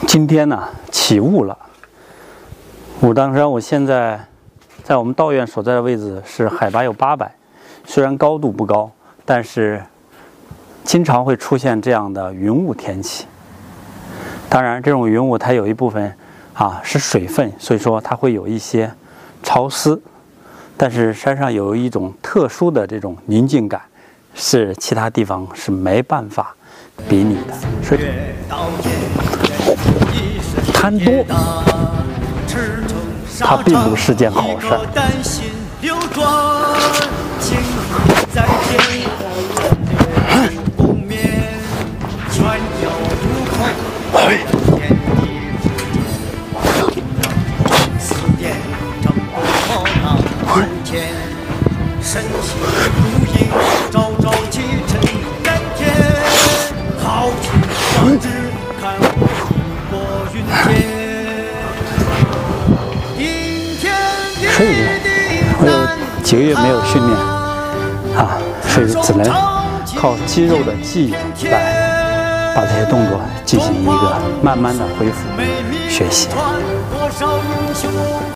今天呢起雾了。武当山，我现在在我们道院所在的位置是海拔有800，虽然高度不高，但是经常会出现这样的云雾天气。当然，这种云雾它有一部分是水分，所以说它会有一些潮湿。但是山上有一种特殊的这种宁静感，是其他地方是没办法比拟的。所以贪多，它并不是件好事。 身形如影，朝朝气沉丹田。豪情壮志，看我义薄云天。 所以我有几个月没有训练所以只能靠肌肉的记忆来把这些动作进行一个慢慢的恢复学习。